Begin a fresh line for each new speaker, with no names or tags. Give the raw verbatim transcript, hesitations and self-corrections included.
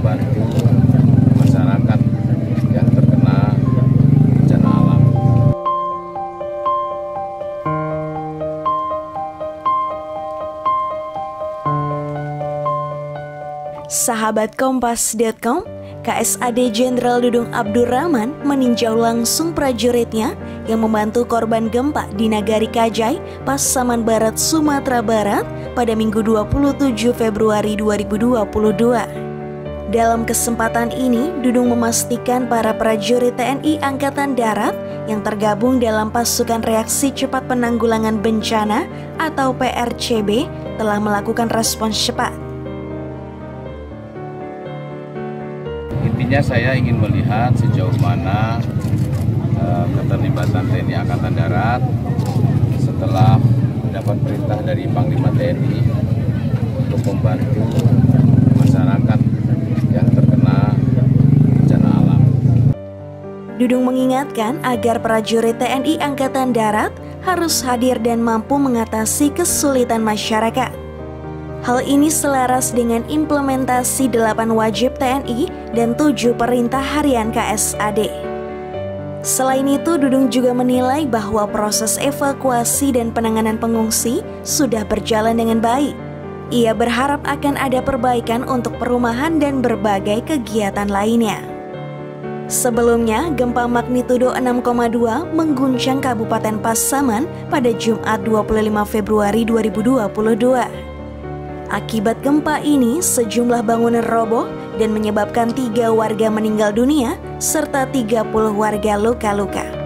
membantu masyarakat yang terkena bencana alam.
Sahabat Kompas titik com, K S A D Jenderal Dudung Abdurrahman meninjau langsung prajuritnya yang membantu korban gempa di Nagari Kajai, Pasaman Barat, Sumatera Barat pada Minggu dua puluh tujuh Februari dua ribu dua puluh dua. Dalam kesempatan ini, Dudung memastikan para prajurit T N I Angkatan Darat yang tergabung dalam Pasukan Reaksi Cepat Penanggulangan Bencana atau P R C B telah melakukan respons cepat.
Intinya saya ingin melihat sejauh mana uh, keterlibatan T N I Angkatan Darat setelah mendapat perintah dari Panglima T N I untuk membantu masyarakat yang terkena bencana alam.
Dudung mengingatkan agar prajurit T N I Angkatan Darat harus hadir dan mampu mengatasi kesulitan masyarakat. Hal ini selaras dengan implementasi delapan wajib T N I dan tujuh perintah harian K S A D. Selain itu, Dudung juga menilai bahwa proses evakuasi dan penanganan pengungsi sudah berjalan dengan baik. Ia berharap akan ada perbaikan untuk perumahan dan berbagai kegiatan lainnya. Sebelumnya, gempa magnitudo enam koma dua mengguncang Kabupaten Pasaman pada Jumat dua puluh lima Februari dua ribu dua puluh dua. Akibat gempa ini, sejumlah bangunan roboh dan menyebabkan tiga warga meninggal dunia serta tiga puluh warga luka-luka.